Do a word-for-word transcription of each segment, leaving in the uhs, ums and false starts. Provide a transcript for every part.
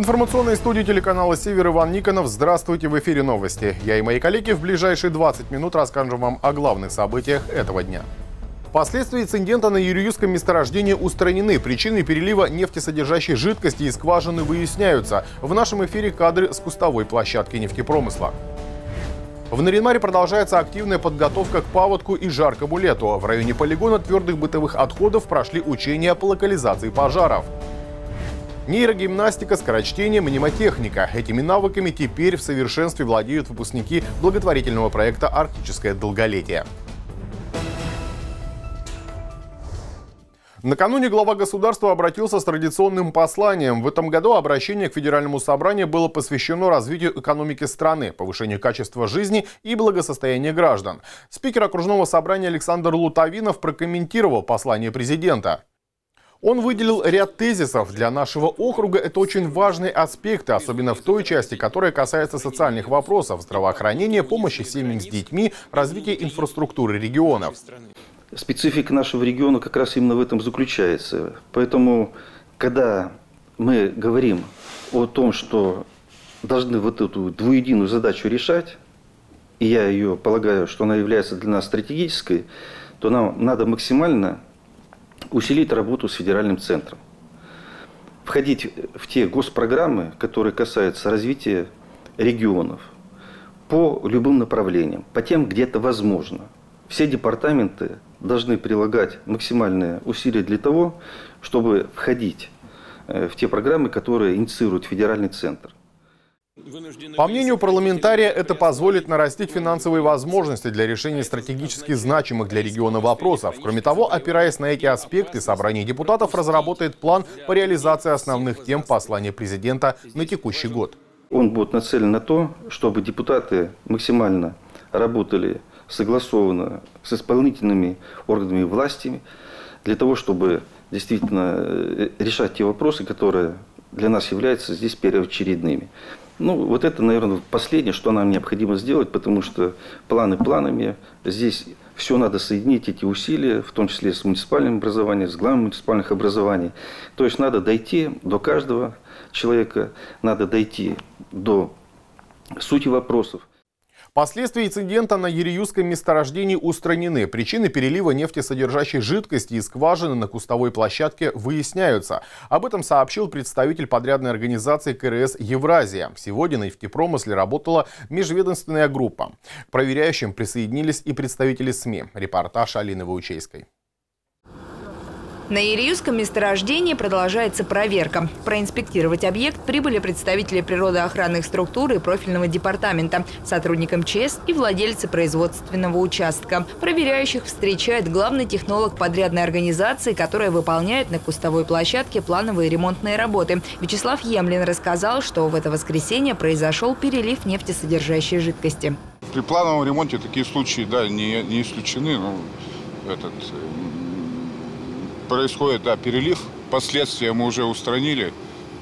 информационной студии телеканала «Север» Иван Никонов. Здравствуйте, в эфире новости. Я и мои коллеги в ближайшие двадцать минут расскажем вам о главных событиях этого дня. Последствия инцидента на Юрьевском месторождении устранены. Причины перелива нефтесодержащей жидкости из скважины выясняются. В нашем эфире кадры с кустовой площадки нефтепромысла. В Наринмаре продолжается активная подготовка к паводку и жаркому лету. В районе полигона твердых бытовых отходов прошли учения по локализации пожаров. Нейрогимнастика, скорочтение, мнемотехника. Этими навыками теперь в совершенстве владеют выпускники благотворительного проекта «Арктическое долголетие». Накануне глава государства обратился с традиционным посланием. В этом году обращение к Федеральному собранию было посвящено развитию экономики страны, повышению качества жизни и благосостояния граждан. Спикер окружного собрания Александр Лутовинов прокомментировал послание президента. Он выделил ряд тезисов. Для нашего округа это очень важные аспекты, особенно в той части, которая касается социальных вопросов, здравоохранения, помощи семьям с детьми, развития инфраструктуры регионов. Специфика нашего региона как раз именно в этом заключается. Поэтому, когда мы говорим о том, что должны вот эту двуединую задачу решать, и я ее полагаю, что она является для нас стратегической, то нам надо максимально усилить работу с федеральным центром. Входить в те госпрограммы, которые касаются развития регионов, по любым направлениям, по тем, где это возможно. Все департаменты должны прилагать максимальные усилия для того, чтобы входить в те программы, которые инициирует федеральный центр. По мнению парламентария, это позволит нарастить финансовые возможности для решения стратегически значимых для региона вопросов. Кроме того, опираясь на эти аспекты, собрание депутатов разработает план по реализации основных тем послания президента на текущий год. Он будет нацелен на то, чтобы депутаты максимально работали согласованно с исполнительными органами власти, для того, чтобы действительно решать те вопросы, которые для нас являются здесь первоочередными. Ну, вот это, наверное, последнее, что нам необходимо сделать, потому что планы планами, здесь все надо соединить, эти усилия, в том числе с муниципальным образованием, с главами муниципальных образований. То есть надо дойти до каждого человека, надо дойти до сути вопросов. Последствия инцидента на Юрьевском месторождении устранены. Причины перелива нефтесодержащей жидкости из скважины на кустовой площадке выясняются. Об этом сообщил представитель подрядной организации ка эр эс «Евразия». Сегодня на нефтепромысле работала межведомственная группа. К проверяющим присоединились и представители СМИ. Репортаж Алины Ваучейской. На Юрьевском месторождении продолжается проверка. Проинспектировать объект прибыли представители природоохранных структур и профильного департамента, сотрудник эм че эс и владельцы производственного участка. Проверяющих встречает главный технолог подрядной организации, которая выполняет на кустовой площадке плановые ремонтные работы. Вячеслав Емлин рассказал, что в это воскресенье произошел перелив нефтесодержащей жидкости. При плановом ремонте такие случаи, да, не, не исключены. Ну, этот... Происходит, да, перелив. Последствия мы уже устранили.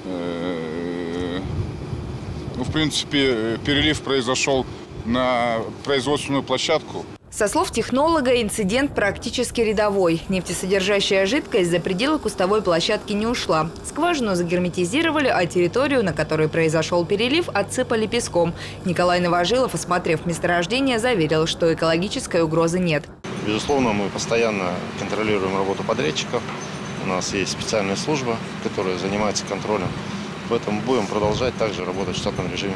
Ну, в принципе, перелив произошел на производственную площадку. Со слов технолога, инцидент практически рядовой. Нефтесодержащая жидкость за пределы кустовой площадки не ушла. Скважину загерметизировали, а территорию, на которой произошел перелив, отсыпали песком. Николай Новожилов, осмотрев месторождение, заверил, что экологической угрозы нет. Безусловно, мы постоянно контролируем работу подрядчиков. У нас есть специальная служба, которая занимается контролем. Поэтому будем продолжать также работать в штатном режиме.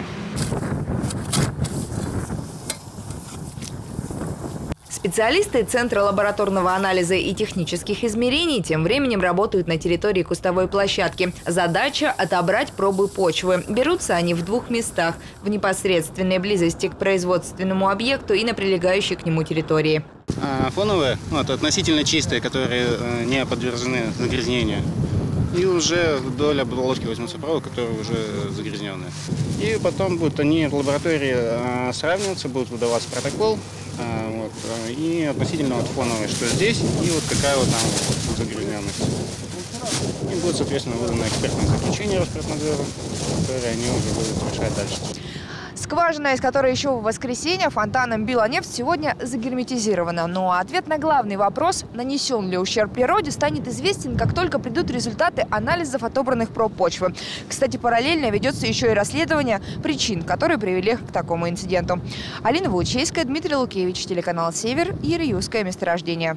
Специалисты Центра лабораторного анализа и технических измерений тем временем работают на территории кустовой площадки. Задача – отобрать пробы почвы. Берутся они в двух местах – в непосредственной близости к производственному объекту и на прилегающей к нему территории. Фоновые, вот, относительно чистые, которые не подвержены загрязнению. И уже вдоль оболочки возьмутся пробы, которые уже загрязненные. И потом будут они в лаборатории сравниваться, будут выдаваться протокол. Вот, и относительно вот фоновой, что здесь, и вот какая вот там вот загрязненность. И будет, соответственно, выдано экспертное заключение Росприроднадзора, которое они уже будут решать дальше. Скважина, из которой еще в воскресенье фонтаном била нефть, сегодня загерметизирована. Но ответ на главный вопрос, нанесен ли ущерб природе, станет известен, как только придут результаты анализов отобранных проб почвы. Кстати, параллельно ведется еще и расследование причин, которые привели к такому инциденту. Алина Волчейская, Дмитрий Лукевич, телеканал «Север», Яриюское месторождение.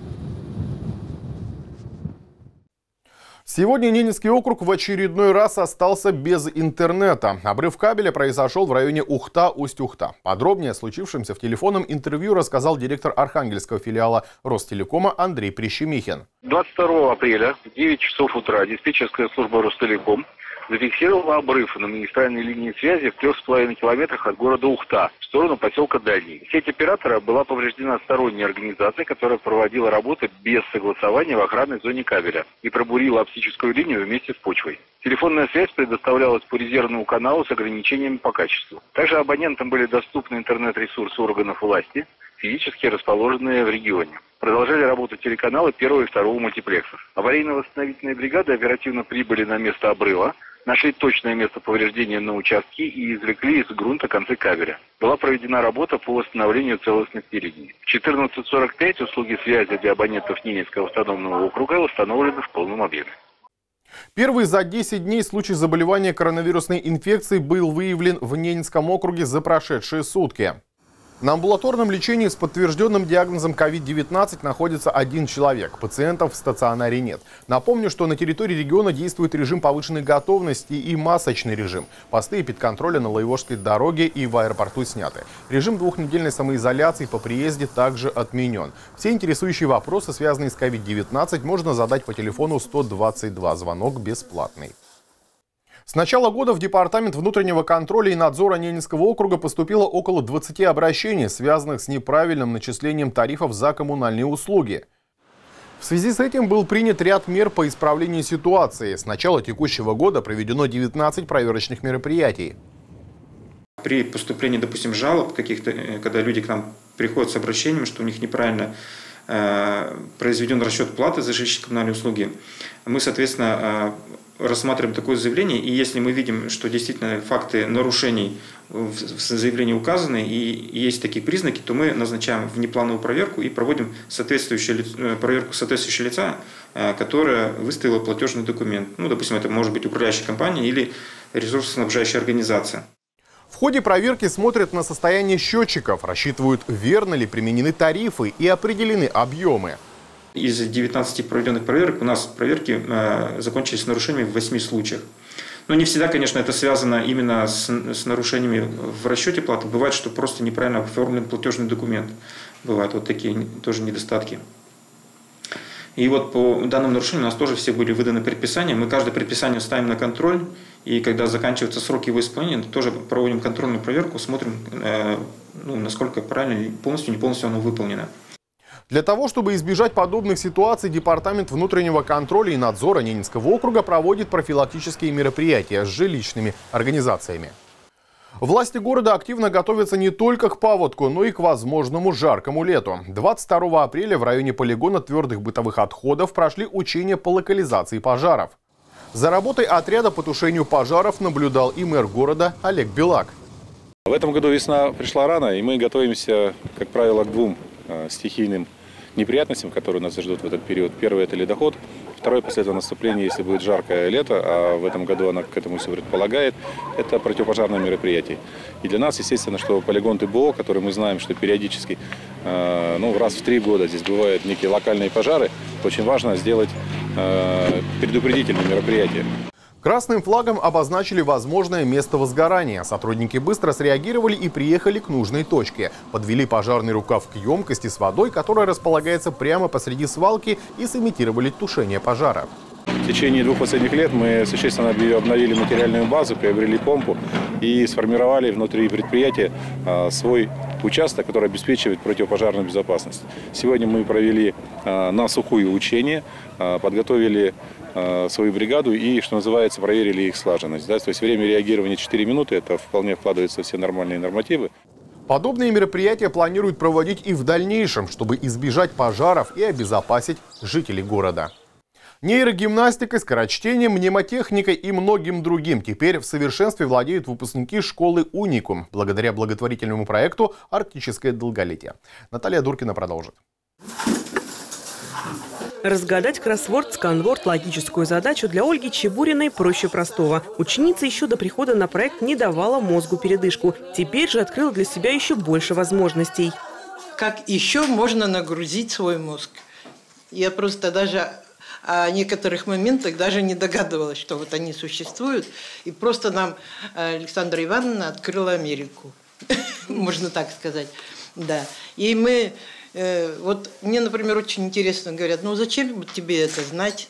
Сегодня Ненецкий округ в очередной раз остался без интернета. Обрыв кабеля произошел в районе Ухта-Усть-Ухта. Подробнее о случившемся в телефонном интервью рассказал директор архангельского филиала Ростелекома Андрей Прищемихин. двадцать второго апреля в девять часов утра диспетчерская служба Ростелеком зафиксировала обрыв на магистральной линии связи в трех с половиной километрах от города Ухта в сторону поселка Дальний. Сеть оператора была повреждена сторонней организацией, которая проводила работы без согласования в охранной зоне кабеля и пробурила оптическую линию вместе с почвой. Телефонная связь предоставлялась по резервному каналу с ограничениями по качеству. Также абонентам были доступны интернет-ресурсы органов власти, физически расположенные в регионе. Продолжали работать телеканалы первого и второго мультиплексов. Аварийно-восстановительные бригады оперативно прибыли на место обрыва, нашли точное место повреждения на участке и извлекли из грунта концы кабеля. Была проведена работа по восстановлению целостности линий. В четырнадцать сорок пять услуги связи для абонентов Ненецкого автономного округа установлены в полном объеме. Первый за десять дней случай заболевания коронавирусной инфекцией был выявлен в Ненецком округе за прошедшие сутки. На амбулаторном лечении с подтвержденным диагнозом ковид девятнадцать находится один человек. Пациентов в стационаре нет. Напомню, что на территории региона действует режим повышенной готовности и масочный режим. Посты и педконтроля на Лаевожской дороге и в аэропорту сняты. Режим двухнедельной самоизоляции по приезде также отменен. Все интересующие вопросы, связанные с ковид девятнадцать, можно задать по телефону сто двадцать два. Звонок бесплатный. С начала года в Департамент внутреннего контроля и надзора Ненецкого округа поступило около двадцати обращений, связанных с неправильным начислением тарифов за коммунальные услуги. В связи с этим был принят ряд мер по исправлению ситуации. С начала текущего года проведено девятнадцать проверочных мероприятий. При поступлении, допустим, жалоб каких-то, когда люди к нам приходят с обращением, что у них неправильно э, произведен расчет платы за жилищные коммунальные услуги, мы, соответственно, э, рассматриваем такое заявление, и если мы видим, что действительно факты нарушений в заявлении указаны и есть такие признаки, то мы назначаем внеплановую проверку и проводим соответствующую проверку соответствующего лица, которое выставило платежный документ. Ну, допустим, это может быть управляющая компания или ресурсоснабжающая организация. В ходе проверки смотрят на состояние счетчиков, рассчитывают, верно ли применены тарифы и определены объемы. Из девятнадцати проведенных проверок у нас проверки э, закончились нарушениями в восьми случаях. Но не всегда, конечно, это связано именно с, с нарушениями в расчете платы. Бывает, что просто неправильно оформлен платежный документ. Бывают вот такие тоже недостатки. И вот по данным нарушениям у нас тоже все были выданы предписания. Мы каждое предписание ставим на контроль. И когда заканчиваются сроки его исполнения, тоже проводим контрольную проверку, смотрим, э, ну, насколько правильно, полностью, не полностью оно выполнено. Для того, чтобы избежать подобных ситуаций, Департамент внутреннего контроля и надзора Ненецкого округа проводит профилактические мероприятия с жилищными организациями. Власти города активно готовятся не только к паводку, но и к возможному жаркому лету. двадцать второго апреля в районе полигона твердых бытовых отходов прошли учения по локализации пожаров. За работой отряда по тушению пожаров наблюдал и мэр города Олег Белак. В этом году весна пришла рано, и мы готовимся, как правило, к двум э, стихийным неприятностям, которые нас ждут в этот период. Первый – это ледоход. Второе – после этого наступления, если будет жаркое лето, а в этом году она к этому все предполагает, это противопожарное мероприятие. И для нас, естественно, что полигон ТБО, который мы знаем, что периодически, э, ну, раз в три года здесь бывают некие локальные пожары, очень важно сделать э, предупредительные мероприятия. Красным флагом обозначили возможное место возгорания. Сотрудники быстро среагировали и приехали к нужной точке. Подвели пожарный рукав к емкости с водой, которая располагается прямо посреди свалки, и сымитировали тушение пожара. В течение двух последних лет мы существенно обновили материальную базу, приобрели помпу и сформировали внутри предприятия свой участок, который обеспечивает противопожарную безопасность. Сегодня мы провели на сухую учения, подготовили свою бригаду и, что называется, проверили их слаженность. Да? То есть время реагирования четыре минуты, это вполне вкладывается в все нормальные нормативы. Подобные мероприятия планируют проводить и в дальнейшем, чтобы избежать пожаров и обезопасить жителей города. Нейрогимнастикой, скорочтением, мнемотехникой и многим другим теперь в совершенстве владеют выпускники школы «Уникум» благодаря благотворительному проекту «Арктическое долголетие». Наталья Дуркина продолжит. Разгадать кроссворд, сканворд, логическую задачу для Ольги Чебуриной проще простого. Ученица еще до прихода на проект не давала мозгу передышку. Теперь же открыла для себя еще больше возможностей. Как еще можно нагрузить свой мозг? Я просто даже о некоторых моментах даже не догадывалась, что вот они существуют. И просто нам Александра Ивановна открыла Америку. Можно так сказать. Да. И мы... Вот мне, например, очень интересно говорят, ну зачем тебе это знать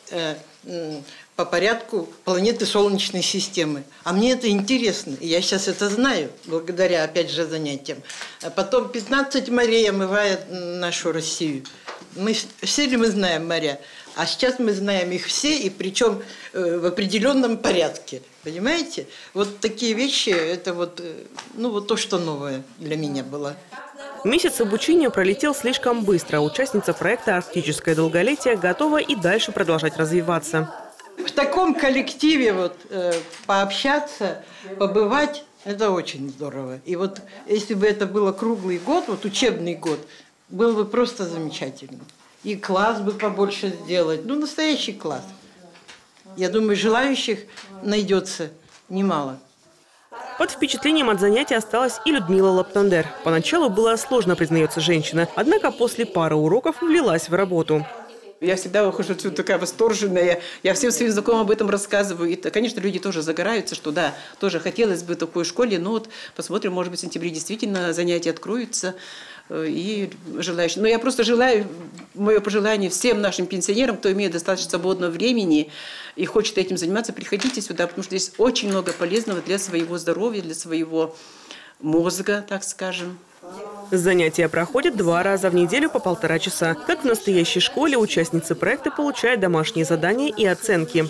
по порядку планеты Солнечной системы? А мне это интересно, и я сейчас это знаю, благодаря, опять же, занятиям. А потом пятнадцать морей омывает нашу Россию. Мы, все ли мы знаем моря? А сейчас мы знаем их все, и причем в определенном порядке. Понимаете? Вот такие вещи, это вот, ну, вот то, что новое для меня было. Месяц обучения пролетел слишком быстро. Участница проекта «Арктическое долголетие» готова и дальше продолжать развиваться. В таком коллективе вот, э, пообщаться, побывать – это очень здорово. И вот если бы это было круглый год, вот учебный год, было бы просто замечательно. И класс бы побольше сделать. Ну, настоящий класс. Я думаю, желающих найдется немало. Под впечатлением от занятий осталась и Людмила Лаптандер. Поначалу было сложно, признается женщина, однако после пары уроков влилась в работу. Я всегда выхожу отсюда такая восторженная, я всем своим знакомым об этом рассказываю. И, конечно, люди тоже загораются, что да, тоже хотелось бы в такой школе, но вот посмотрим, может быть, в сентябре действительно занятия откроются. И желающие. Но я просто желаю, мое пожелание всем нашим пенсионерам, кто имеет достаточно свободного времени и хочет этим заниматься, приходите сюда, потому что здесь очень много полезного для своего здоровья, для своего мозга, так скажем. Занятия проходят два раза в неделю по полтора часа. Как в настоящей школе, участницы проекта получают домашние задания и оценки.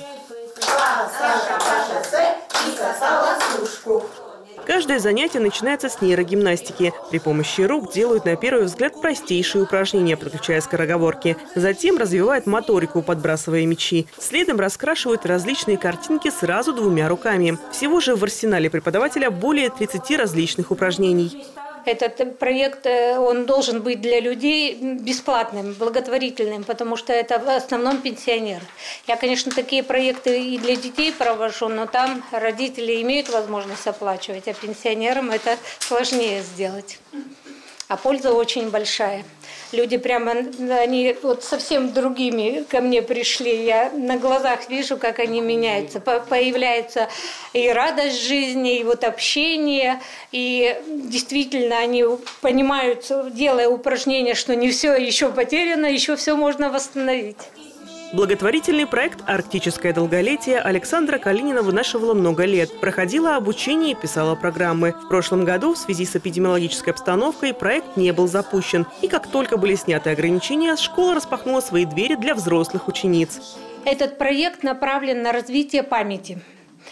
Каждое занятие начинается с нейрогимнастики. При помощи рук делают на первый взгляд простейшие упражнения, подключая скороговорки. Затем развивают моторику, подбрасывая мячи. Следом раскрашивают различные картинки сразу двумя руками. Всего же в арсенале преподавателя более тридцати различных упражнений. Этот проект, он должен быть для людей бесплатным, благотворительным, потому что это в основном пенсионеры. Я, конечно, такие проекты и для детей провожу, но там родители имеют возможность оплачивать, а пенсионерам это сложнее сделать. А польза очень большая. Люди прямо, они вот совсем другими ко мне пришли. Я на глазах вижу, как они меняются. Появляется и радость жизни, и вот общение. И действительно они понимают, делая упражнения, что не все еще потеряно, еще все можно восстановить. Благотворительный проект «Арктическое долголетие» Александра Калинина вынашивала много лет. Проходила обучение и писала программы. В прошлом году в связи с эпидемиологической обстановкой проект не был запущен. И как только были сняты ограничения, школа распахнула свои двери для взрослых учениц. Этот проект направлен на развитие памяти.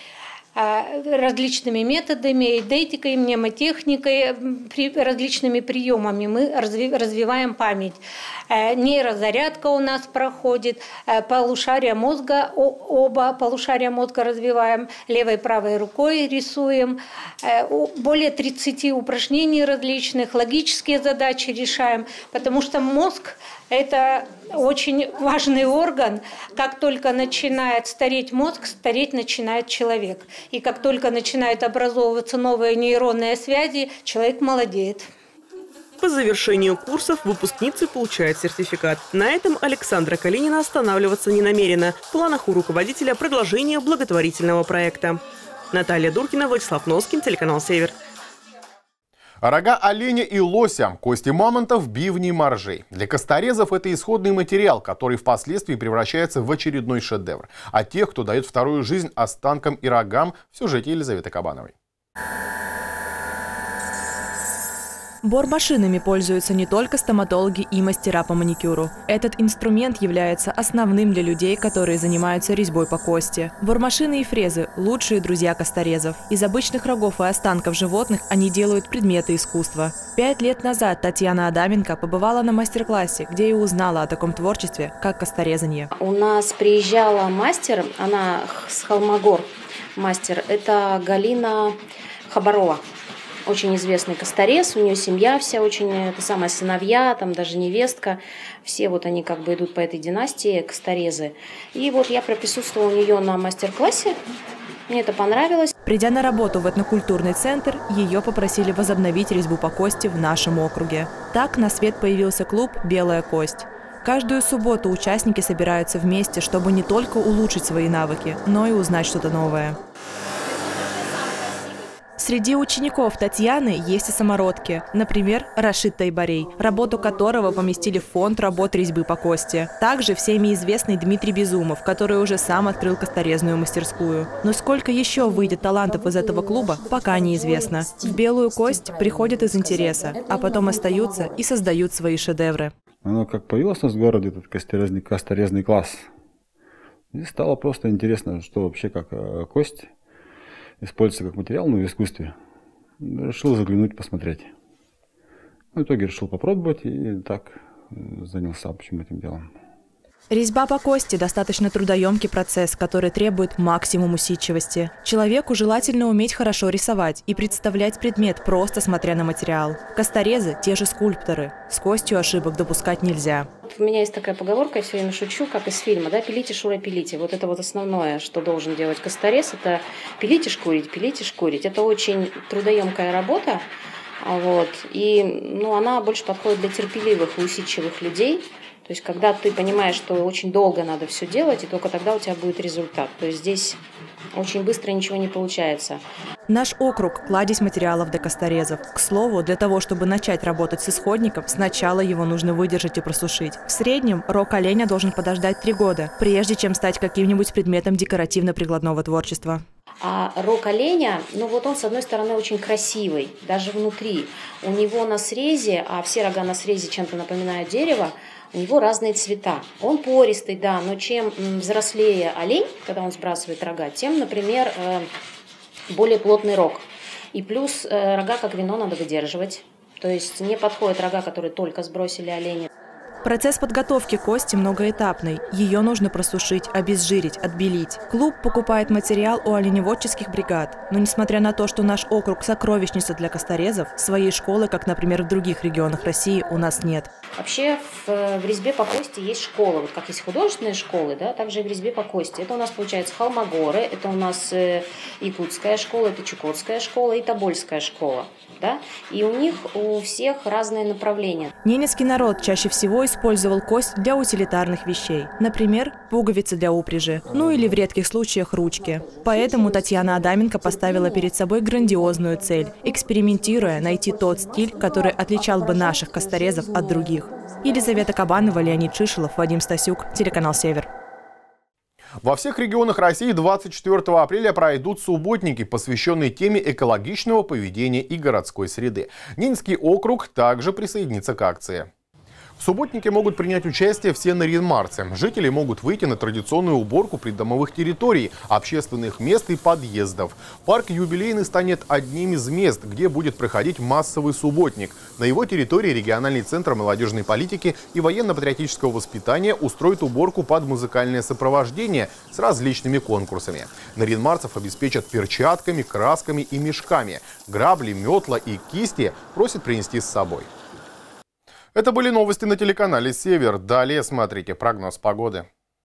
Различными методами, эйдетикой, мнемотехникой, различными приемами мы развиваем память. Нейрозарядка у нас проходит, полушария мозга, оба полушария мозга развиваем, левой и правой рукой рисуем, более тридцати упражнений различных, логические задачи решаем, потому что мозг – это очень важный орган. Как только начинает стареть мозг, стареть начинает человек. И как только начинают образовываться новые нейронные связи, человек молодеет. По завершению курсов выпускницы получают сертификат. На этом Александра Калинина останавливаться не намерена. В планах у руководителя продолжение благотворительного проекта. Наталья Дуркина, Владислав Носкин, телеканал «Север». Рога оленя и лося, кости мамонтов, бивни, моржей. Для косторезов это исходный материал, который впоследствии превращается в очередной шедевр. А тех, кто дает вторую жизнь останкам и рогам, в сюжете Елизаветы Кабановой. Бормашинами пользуются не только стоматологи и мастера по маникюру. Этот инструмент является основным для людей, которые занимаются резьбой по кости. Бормашины и фрезы – лучшие друзья косторезов. Из обычных рогов и останков животных они делают предметы искусства. Пять лет назад Татьяна Адаменко побывала на мастер-классе, где и узнала о таком творчестве, как косторезание. У нас приезжала мастер, она с Холмогор мастер, это Галина Хабарова. Очень известный косторез, у нее семья вся очень, это самая сыновья, там даже невестка, все вот они как бы идут по этой династии, косторезы. И вот я присутствовала у нее на мастер-классе, мне это понравилось. Придя на работу в этнокультурный центр, ее попросили возобновить резьбу по кости в нашем округе. Так на свет появился клуб «Белая кость». Каждую субботу участники собираются вместе, чтобы не только улучшить свои навыки, но и узнать что-то новое. Среди учеников Татьяны есть и самородки. Например, Рашид Тайбарей, работу которого поместили в фонд работ резьбы по кости. Также всеми известный Дмитрий Безумов, который уже сам открыл косторезную мастерскую. Но сколько еще выйдет талантов из этого клуба, пока неизвестно. В белую кость приходят из интереса, а потом остаются и создают свои шедевры. Оно как появилось у нас в городе, этот косторезный, косторезный класс. И стало просто интересно, что вообще как кость используется как материал, но в искусстве. Решил заглянуть, посмотреть. В итоге решил попробовать и так занялся общим этим делом. Резьба по кости – достаточно трудоемкий процесс, который требует максимум усидчивости. Человеку желательно уметь хорошо рисовать и представлять предмет, просто смотря на материал. Косторезы – те же скульпторы. С костью ошибок допускать нельзя. У меня есть такая поговорка, я все время шучу, как из фильма, да, пилите, шура, пилите. Вот это вот основное, что должен делать косторез, это пилить и шкурить, пилить и шкурить. Это очень трудоемкая работа, вот, и ну, она больше подходит для терпеливых и усидчивых людей. То есть, когда ты понимаешь, что очень долго надо все делать, и только тогда у тебя будет результат. То есть, здесь очень быстро ничего не получается. Наш округ – кладезь материалов для косторезов. К слову, для того, чтобы начать работать с исходником, сначала его нужно выдержать и просушить. В среднем рог оленя должен подождать три года, прежде чем стать каким-нибудь предметом декоративно-прикладного творчества. А рог оленя, ну вот он с одной стороны очень красивый, даже внутри. У него на срезе, а все рога на срезе чем-то напоминают дерево, у него разные цвета. Он пористый, да, но чем взрослее олень, когда он сбрасывает рога, тем, например, более плотный рог. И плюс рога, как вино, надо выдерживать. То есть не подходят рога, которые только сбросили оленя. Процесс подготовки кости многоэтапный. Ее нужно просушить, обезжирить, отбелить. Клуб покупает материал у оленеводческих бригад. Но несмотря на то, что наш округ – сокровищница для косторезов, своей школы, как, например, в других регионах России, у нас нет. Вообще в, в резьбе по кости есть школы. Вот как есть художественные школы, да, также и в резьбе по кости. Это у нас, получается, Холмогоры, это у нас э, якутская школа, это чукотская школа и тобольская школа. Да? И у них у всех разные направления. Ненецкий народ чаще всего использовал кость для утилитарных вещей. Например, пуговицы для упряжи, ну или в редких случаях ручки. Поэтому Татьяна Адаменко поставила перед собой грандиозную цель – экспериментируя найти тот стиль, который отличал бы наших косторезов от других. Елизавета Кабанова, Леонид Шишелов, Вадим Стасюк, телеканал «Север». Во всех регионах России двадцать четвёртого апреля пройдут субботники, посвященные теме экологичного поведения и городской среды. Ненецкий округ также присоединится к акции. В субботнике могут принять участие все наринмарцы. Жители могут выйти на традиционную уборку придомовых территорий, общественных мест и подъездов. Парк Юбилейный станет одним из мест, где будет проходить массовый субботник. На его территории региональный центр молодежной политики и военно-патриотического воспитания устроит уборку под музыкальное сопровождение с различными конкурсами. Наринмарцев обеспечат перчатками, красками и мешками. Грабли, метла и кисти просят принести с собой. Это были новости на телеканале «Север». Далее смотрите прогноз погоды.